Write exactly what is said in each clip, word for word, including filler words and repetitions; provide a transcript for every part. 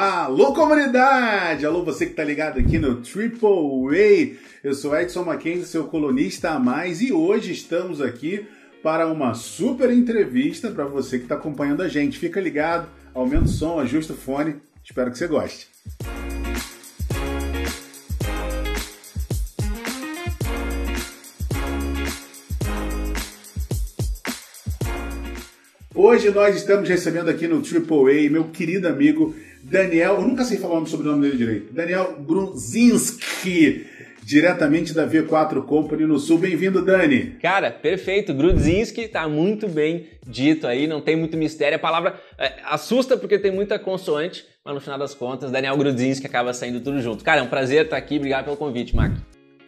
Alô, comunidade! Alô, você que tá ligado aqui no Triple A. Eu sou Edson Mackenzie, seu colunista a mais, e hoje estamos aqui para uma super entrevista para você que está acompanhando a gente. Fica ligado, aumenta o som, ajusta o fone, espero que você goste. Hoje nós estamos recebendo aqui no Triple A meu querido amigo Daniel, eu nunca sei falar o sobrenome dele direito, Daniel Grudzinski, diretamente da V quatro Company no Sul. Bem-vindo, Dani. Cara, perfeito. Grudzinski tá muito bem dito aí, não tem muito mistério. A palavra é, assusta porque tem muita consoante, mas no final das contas, Daniel Grudzinski acaba saindo tudo junto. Cara, é um prazer estar aqui. Obrigado pelo convite, Mac.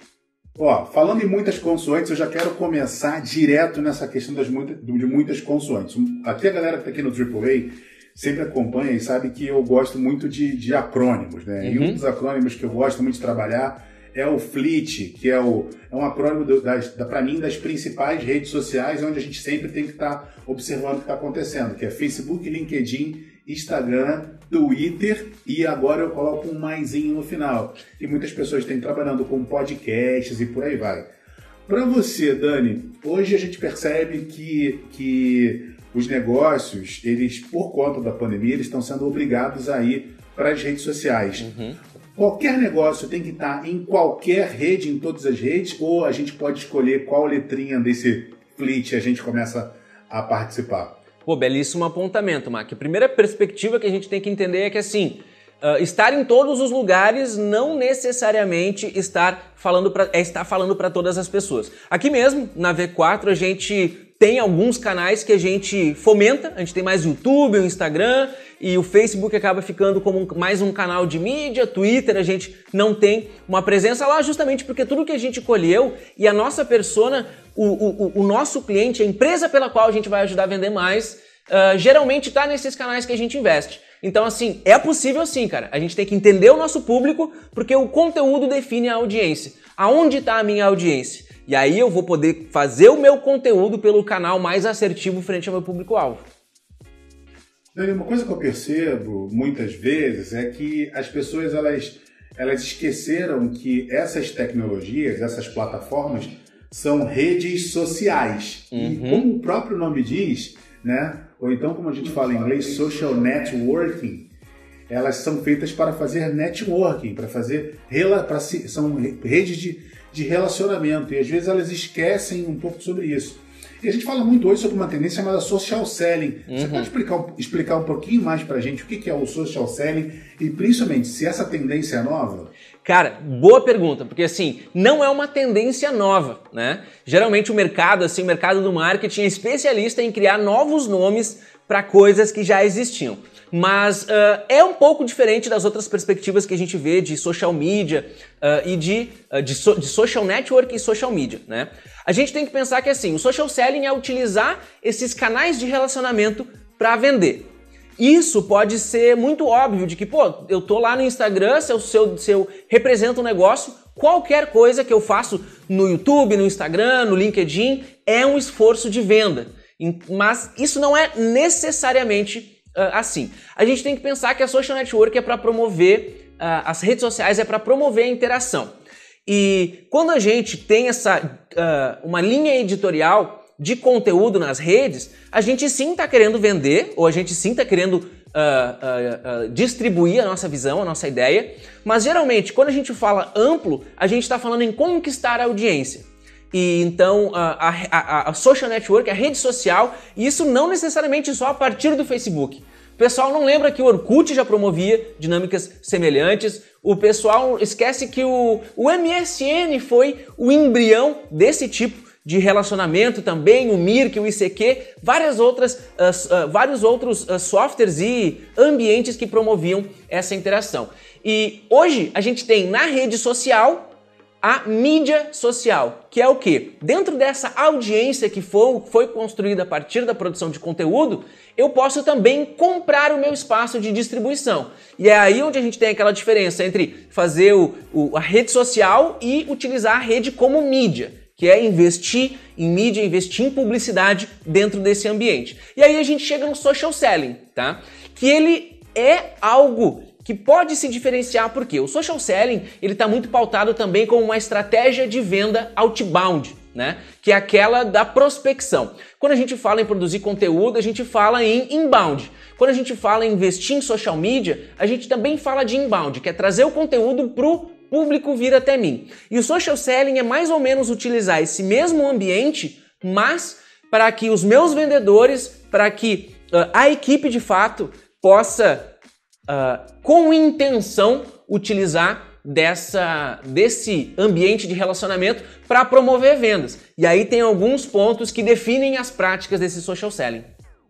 Ó, falando em muitas consoantes, eu já quero começar direto nessa questão das muita, de muitas consoantes. Até a galera que tá aqui no Triple A sempre acompanha e sabe que eu gosto muito de, de acrônimos, né? Uhum. E um dos acrônimos que eu gosto muito de trabalhar é o F L I T, que é, o, é um acrônimo, do, das, da, para mim, das principais redes sociais, onde a gente sempre tem que estar tá observando o que está acontecendo, que é Facebook, LinkedIn, Instagram, Twitter, e agora eu coloco um maisinho no final. E muitas pessoas têm trabalhando com podcasts e por aí vai. Para você, Dani, hoje a gente percebe que, que os negócios, eles, por conta da pandemia, eles estão sendo obrigados a ir para as redes sociais. Uhum. Qualquer negócio tem que estar em qualquer rede, em todas as redes, ou a gente pode escolher qual letrinha desse fleet a gente começa a participar? Pô, belíssimo apontamento, Mac. A primeira perspectiva que a gente tem que entender é que, assim, uh, estar em todos os lugares não necessariamente estar falando pra, é estar falando para todas as pessoas. Aqui mesmo, na V quatro, a gente tem alguns canais que a gente fomenta, a gente tem mais o YouTube, o Instagram, e o Facebook acaba ficando como um, mais um canal de mídia, Twitter a gente não tem uma presença lá justamente porque tudo que a gente colheu e a nossa persona, o, o, o nosso cliente, a empresa pela qual a gente vai ajudar a vender mais, uh, geralmente está nesses canais que a gente investe. Então, assim, é possível sim, cara. A gente tem que entender o nosso público porque o conteúdo define a audiência. Aonde está a minha audiência? E aí eu vou poder fazer o meu conteúdo pelo canal mais assertivo frente ao meu público-alvo. Uma coisa que eu percebo muitas vezes é que as pessoas elas, elas esqueceram que essas tecnologias, essas plataformas, são redes sociais. Uhum. E como o próprio nome diz, né? Ou então como a gente fala em inglês, social networking, elas são feitas para fazer networking, para fazer para, são redes de, de relacionamento. E às vezes elas esquecem um pouco sobre isso. E a gente fala muito hoje sobre uma tendência chamada social selling. Uhum. Você pode explicar, explicar um pouquinho mais pra gente o que é o social selling e principalmente se essa tendência é nova? Cara, boa pergunta, porque assim, não é uma tendência nova, né? Geralmente o mercado, assim, o mercado do marketing é especialista em criar novos nomes para coisas que já existiam. Mas uh, é um pouco diferente das outras perspectivas que a gente vê de social media uh, e de, uh, de, so, de social network e social media, né? A gente tem que pensar que assim, o social selling é utilizar esses canais de relacionamento para vender. Isso pode ser muito óbvio de que, pô, eu tô lá no Instagram, se eu, se eu, se eu represento um negócio, qualquer coisa que eu faço no YouTube, no Instagram, no LinkedIn, é um esforço de venda. Mas isso não é necessariamente Uh, assim. A gente tem que pensar que a social network é para promover, uh, as redes sociais é para promover a interação. E quando a gente tem essa, uh, uma linha editorial de conteúdo nas redes, a gente sim está querendo vender, ou a gente sim está querendo uh, uh, uh, distribuir a nossa visão, a nossa ideia, mas geralmente quando a gente fala amplo, a gente está falando em conquistar a audiência. E então a, a, a social network, a rede social, e isso não necessariamente só a partir do Facebook. O pessoal não lembra que o Orkut já promovia dinâmicas semelhantes, o pessoal esquece que o, o M S N foi o embrião desse tipo de relacionamento também, o Mirk, o I C Q, várias outras, uh, uh, vários outros uh, softwares e ambientes que promoviam essa interação. E hoje a gente tem na rede social a mídia social, que é o quê? Dentro dessa audiência que foi, foi construída a partir da produção de conteúdo, eu posso também comprar o meu espaço de distribuição. E é aí onde a gente tem aquela diferença entre fazer o, o, a rede social e utilizar a rede como mídia, que é investir em mídia, investir em publicidade dentro desse ambiente. E aí a gente chega no social selling, tá? Que ele é algo que pode se diferenciar porque o social selling ele está muito pautado também como uma estratégia de venda outbound, né? Que é aquela da prospecção. Quando a gente fala em produzir conteúdo, a gente fala em inbound. Quando a gente fala em investir em social media, a gente também fala de inbound, que é trazer o conteúdo para o público vir até mim. E o social selling é mais ou menos utilizar esse mesmo ambiente, mas para que os meus vendedores, para que uh, a equipe de fato possa, uh, com intenção, utilizar dessa, desse ambiente de relacionamento para promover vendas. E aí tem alguns pontos que definem as práticas desse social selling.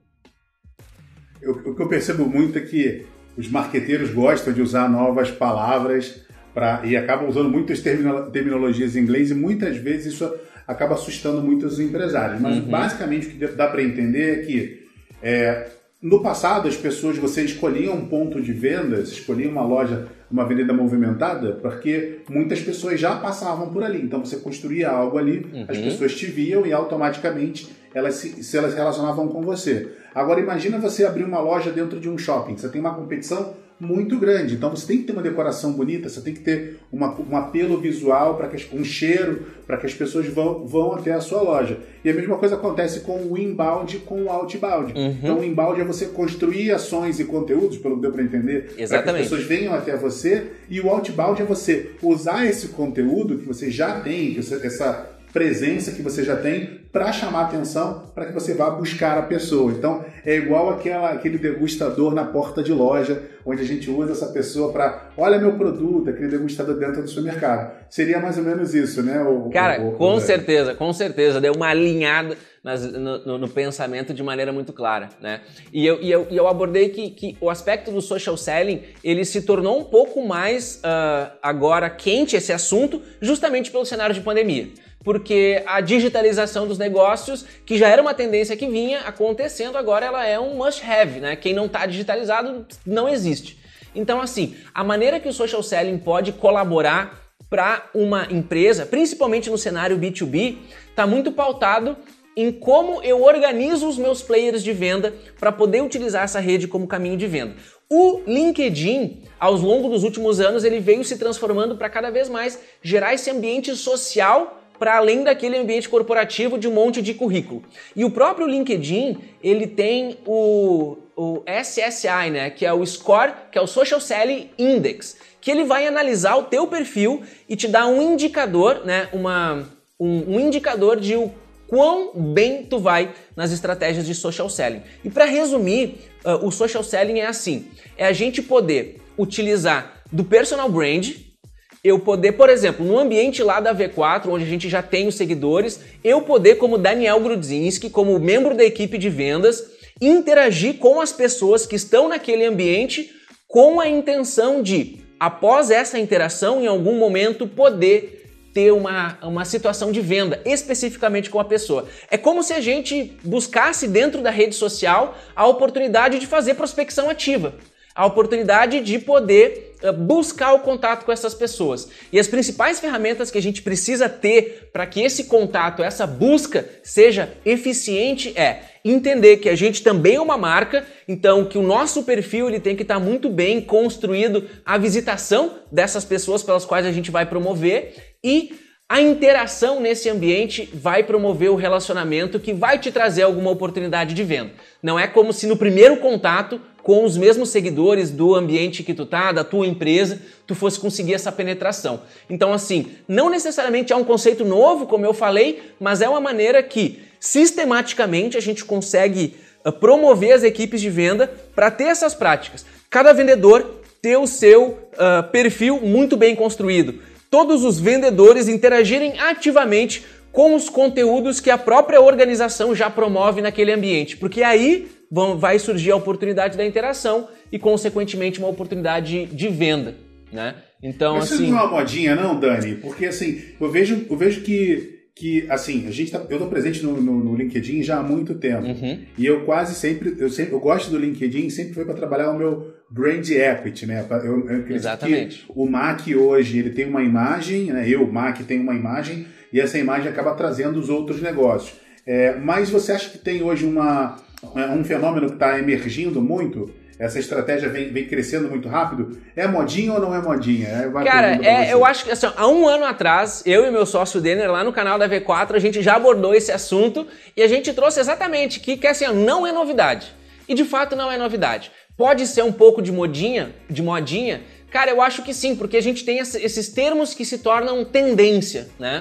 Eu, o que eu percebo muito é que os marqueteiros gostam de usar novas palavras pra, e acabam usando muitas terminologias em inglês e muitas vezes isso acaba assustando muitos empresários. Mas uhum. basicamente o que dá para entender é que é, no passado as pessoas, você escolhia um ponto de vendas, escolhia uma loja, uma avenida movimentada, porque muitas pessoas já passavam por ali. Então você construía algo ali, uhum. as pessoas te viam e automaticamente elas se, se elas relacionavam com você. Agora imagina você abrir uma loja dentro de um shopping, você tem uma competição muito grande, então você tem que ter uma decoração bonita, você tem que ter uma, um apelo visual, para que, um cheiro, para que as pessoas vão, vão até a sua loja. E a mesma coisa acontece com o inbound e com o outbound. Uhum. Então o inbound é você construir ações e conteúdos, pelo que deu para entender, para que as pessoas venham até você, e o outbound é você usar esse conteúdo que você já tem, essa presença que você já tem, para chamar atenção, para que você vá buscar a pessoa. Então, é igual aquela, aquele degustador na porta de loja, onde a gente usa essa pessoa para, olha meu produto, aquele degustador dentro do supermercado. Seria mais ou menos isso, né? O, Cara, o, o, com o... certeza, com certeza. Deu uma alinhada nas, no, no, no pensamento de maneira muito clara, né? E eu, e eu, e eu abordei que, que o aspecto do social selling, ele se tornou um pouco mais uh, agora quente, esse assunto, justamente pelo cenário de pandemia. Porque a digitalização dos negócios, que já era uma tendência que vinha acontecendo, agora ela é um must-have, né? Quem não está digitalizado não existe. Então, assim, a maneira que o social selling pode colaborar para uma empresa, principalmente no cenário B dois B, está muito pautado em como eu organizo os meus players de venda para poder utilizar essa rede como caminho de venda. O LinkedIn, ao longo dos últimos anos, ele veio se transformando para cada vez mais gerar esse ambiente social para além daquele ambiente corporativo de um monte de currículo. E o próprio LinkedIn, ele tem o, o S S I, né, que é o Score, que é o Social Selling Index, que ele vai analisar o teu perfil e te dar um indicador, né, uma, um, um indicador de o quão bem tu vai nas estratégias de social selling. E para resumir, uh, o social selling é assim, é a gente poder utilizar do personal brand, eu poder, por exemplo, no ambiente lá da V quatro, onde a gente já tem os seguidores, eu poder, como Daniel Grudzinski, como membro da equipe de vendas, interagir com as pessoas que estão naquele ambiente com a intenção de, após essa interação, em algum momento, poder ter uma, uma situação de venda, especificamente com a pessoa. É como se a gente buscasse dentro da rede social a oportunidade de fazer prospecção ativa, a oportunidade de poder uh, buscar o contato com essas pessoas. E as principais ferramentas que a gente precisa ter para que esse contato, essa busca seja eficiente é entender que a gente também é uma marca, então que o nosso perfil ele tem que estar muito bem construído, a visitação dessas pessoas pelas quais a gente vai promover e a interação nesse ambiente vai promover o relacionamento que vai te trazer alguma oportunidade de venda. Não é como se no primeiro contato com os mesmos seguidores do ambiente que tu tá, da tua empresa, tu fosse conseguir essa penetração. Então assim, não necessariamente é um conceito novo, como eu falei, mas é uma maneira que sistematicamente a gente consegue uh, promover as equipes de venda para ter essas práticas. Cada vendedor ter o seu uh, perfil muito bem construído. Todos os vendedores interagirem ativamente com os conteúdos que a própria organização já promove naquele ambiente, porque aí vão, vai surgir a oportunidade da interação e, consequentemente, uma oportunidade de venda, né? Então, Mas assim... isso não é uma modinha, não, Dani? Porque, assim, eu vejo, eu vejo que, que assim, a gente tá, eu estou presente no, no, no LinkedIn já há muito tempo. Uhum. E eu quase sempre, eu sempre, eu gosto do LinkedIn, sempre foi para trabalhar o meu brand equity, né? Eu, eu acredito Exatamente. Que o Mac hoje, ele tem uma imagem, né? Eu, Mac, tenho uma imagem, e essa imagem acaba trazendo os outros negócios. É, mas você acha que tem hoje uma, um fenômeno que está emergindo muito? essa estratégia vem, vem crescendo muito rápido? É modinha ou não é modinha? É, Cara, é, eu acho que assim, há um ano atrás, eu e meu sócio Denner, lá no canal da V quatro, a gente já abordou esse assunto e a gente trouxe exatamente que, que assim, não é novidade. E de fato não é novidade. Pode ser um pouco de modinha, de modinha? Cara, eu acho que sim, porque a gente tem esses termos que se tornam tendência, né?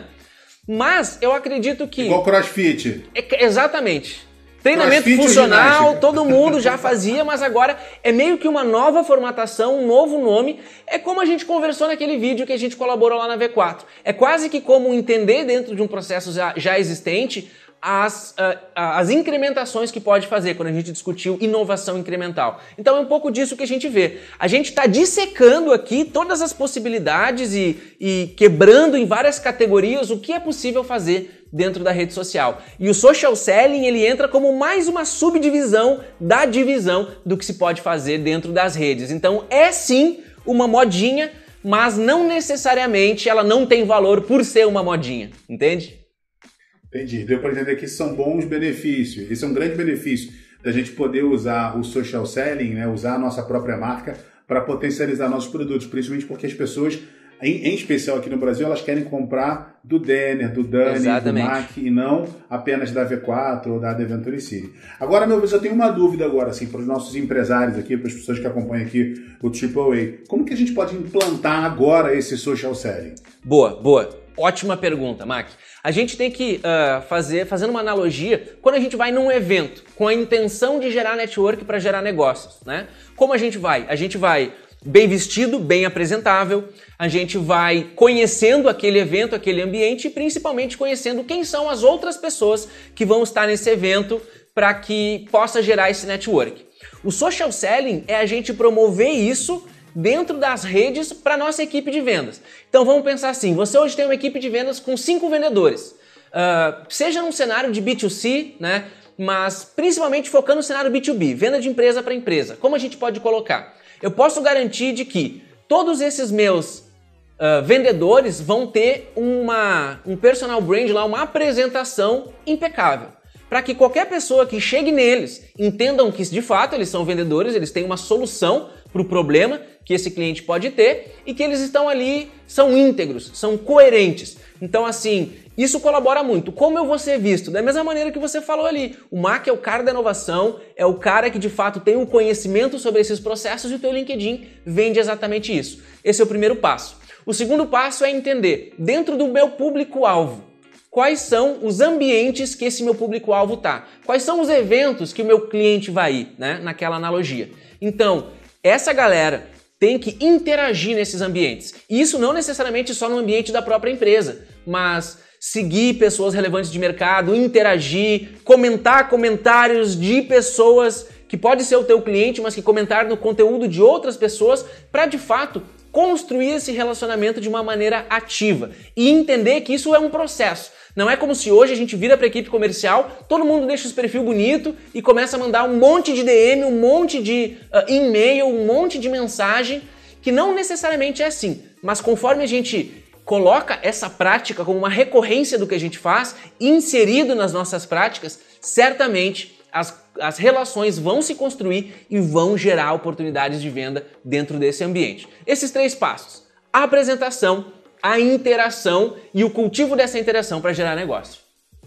Mas eu acredito que... Igual CrossFit. É, exatamente. Treinamento CrossFit funcional, todo mundo já fazia, mas agora é meio que uma nova formatação, um novo nome. É como a gente conversou naquele vídeo que a gente colaborou lá na V quatro. É quase que como entender dentro de um processo já, já existente as, uh, as incrementações que pode fazer quando a gente discutiu inovação incremental. Então é um pouco disso que a gente vê. A gente está dissecando aqui todas as possibilidades e, e quebrando em várias categorias o que é possível fazer dentro da rede social. E o social selling, ele entra como mais uma subdivisão da divisão do que se pode fazer dentro das redes. Então é sim uma modinha, mas não necessariamente ela não tem valor por ser uma modinha, entende? Entendi. Deu para entender que são bons benefícios. Esse é um grande benefício da gente poder usar o social selling, né? Usar a nossa própria marca para potencializar nossos produtos, principalmente porque as pessoas, em, em especial aqui no Brasil, elas querem comprar do Denner, do Dani, Exatamente. do Mac e não apenas da V quatro ou da Adventure City. Agora, meu Deus, eu tenho uma dúvida agora, assim, para os nossos empresários aqui, para as pessoas que acompanham aqui o Triple A. Como que a gente pode implantar agora esse social selling? Boa, boa. Ótima pergunta, Mac. A gente tem que uh, fazer, fazendo uma analogia, quando a gente vai num evento com a intenção de gerar network para gerar negócios, né? Como a gente vai? A gente vai bem vestido, bem apresentável, a gente vai conhecendo aquele evento, aquele ambiente e principalmente conhecendo quem são as outras pessoas que vão estar nesse evento para que possa gerar esse network. O social selling é a gente promover isso dentro das redes para nossa equipe de vendas. Então vamos pensar assim, você hoje tem uma equipe de vendas com cinco vendedores, uh, seja num cenário de B dois C, né, mas principalmente focando no cenário B dois B, venda de empresa para empresa. Como a gente pode colocar? Eu posso garantir de que todos esses meus uh, vendedores vão ter uma, um personal brand lá, uma apresentação impecável, para que qualquer pessoa que chegue neles entendam que de fato eles são vendedores, eles têm uma solução para o problema que esse cliente pode ter e que eles estão ali, são íntegros, são coerentes. Então assim, isso colabora muito. Como eu vou ser visto? Da mesma maneira que você falou ali, o Mac é o cara da inovação, é o cara que de fato tem um conhecimento sobre esses processos e o teu LinkedIn vende exatamente isso. Esse é o primeiro passo. O segundo passo é entender, dentro do meu público-alvo, quais são os ambientes que esse meu público-alvo está, quais são os eventos que o meu cliente vai ir, né, naquela analogia. Então, essa galera tem que interagir nesses ambientes. E isso não necessariamente só no ambiente da própria empresa, mas seguir pessoas relevantes de mercado, interagir, comentar comentários de pessoas que pode ser o teu cliente, mas que comentaram no conteúdo de outras pessoas para de fato construir esse relacionamento de uma maneira ativa e entender que isso é um processo. Não é como se hoje a gente vira para a equipe comercial, todo mundo deixa os perfil bonito e começa a mandar um monte de D M, um monte de uh, e-mail, um monte de mensagem, que não necessariamente é assim. Mas conforme a gente coloca essa prática como uma recorrência do que a gente faz, inserido nas nossas práticas, certamente as, as relações vão se construir e vão gerar oportunidades de venda dentro desse ambiente. Esses três passos: a apresentação, a interação e o cultivo dessa interação para gerar negócio.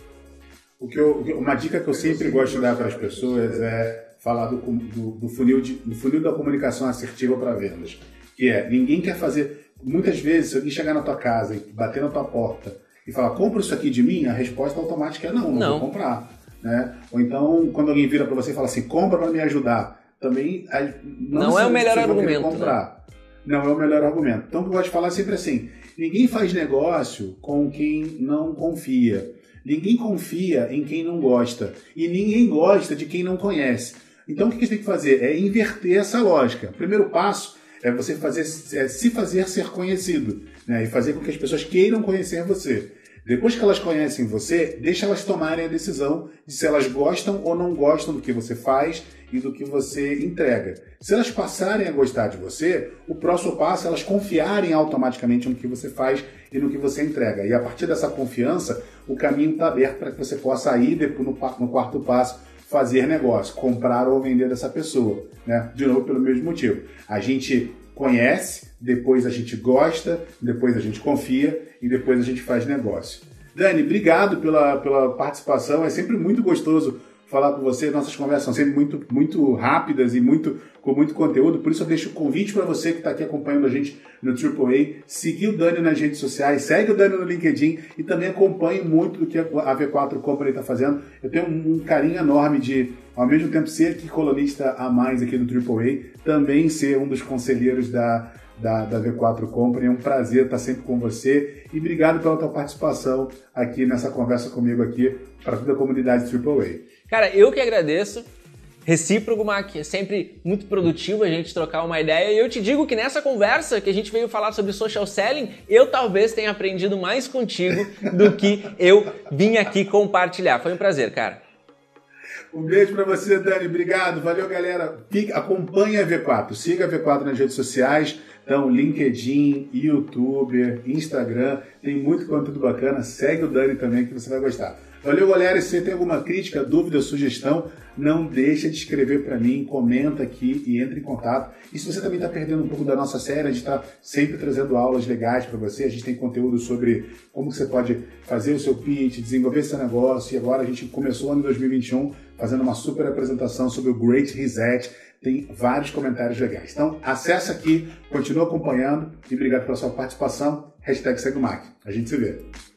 O que eu, uma dica que eu sempre gosto de dar para as pessoas é falar do, do, do, funil, de, do funil da comunicação assertiva para vendas. Que é, ninguém quer fazer... Muitas vezes, se alguém chegar na tua casa e bater na tua porta e falar, compra isso aqui de mim, a resposta automática é não, não, não. vou comprar. Né? Ou então, quando alguém vira para você e fala assim, compra para me ajudar, também não, não é o melhor argumento. Comprar. Não. não é o melhor argumento. Então, o que eu gosto de falar é sempre assim, ninguém faz negócio com quem não confia. Ninguém confia em quem não gosta. E ninguém gosta de quem não conhece. Então, o que a gente tem que fazer? É inverter essa lógica. O primeiro passo é você fazer, é se fazer ser conhecido, né? E fazer com que as pessoas queiram conhecer você. Depois que elas conhecem você, deixa elas tomarem a decisão de se elas gostam ou não gostam do que você faz e do que você entrega. Se elas passarem a gostar de você, o próximo passo é elas confiarem automaticamente no que você faz e no que você entrega. E a partir dessa confiança, o caminho está aberto para que você possa ir depois, no, no quarto passo, fazer negócio, comprar ou vender dessa pessoa, né? De novo, pelo mesmo motivo. A gente conhece, depois a gente gosta, depois a gente confia e depois a gente faz negócio. Dani, obrigado pela, pela participação, é sempre muito gostoso falar com você, nossas conversas são sempre muito, muito rápidas e muito, com muito conteúdo, por isso eu deixo o convite para você que está aqui acompanhando a gente no Triple A, seguir o Dani nas redes sociais, segue o Dani no LinkedIn e também acompanhe muito do que a V quatro Company está fazendo. Eu tenho um, um carinho enorme de, ao mesmo tempo, ser aqui colunista a mais aqui no Triple A, também ser um dos conselheiros da, da, da V quatro Company. É um prazer estar sempre com você e obrigado pela tua participação aqui nessa conversa comigo aqui para toda a comunidade Triple A. Cara, eu que agradeço. Recíproco, Mac, é sempre muito produtivo a gente trocar uma ideia. E eu te digo que nessa conversa que a gente veio falar sobre social selling, eu talvez tenha aprendido mais contigo do que eu vim aqui compartilhar. Foi um prazer, cara. Um beijo pra você, Dani. Obrigado. Valeu, galera. Fique, acompanhe a V quatro. Siga a V quatro nas redes sociais. Então, LinkedIn, YouTube, Instagram. Tem muito conteúdo bacana. Segue o Dani também que você vai gostar. Valeu, galera. E se você tem alguma crítica, dúvida, sugestão, não deixa de escrever para mim, comenta aqui e entre em contato. E se você também está perdendo um pouco da nossa série, a gente está sempre trazendo aulas legais para você. A gente tem conteúdo sobre como você pode fazer o seu pitch, desenvolver seu negócio. E agora a gente começou o ano dois mil e vinte e um fazendo uma super apresentação sobre o Great Reset. Tem vários comentários legais. Então, acessa aqui, continua acompanhando e obrigado pela sua participação. Hashtag Segue o Mac. A gente se vê.